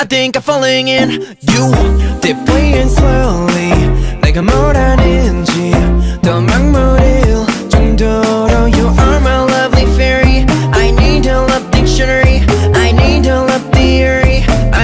I think I'm falling in. You, they're playing slowly.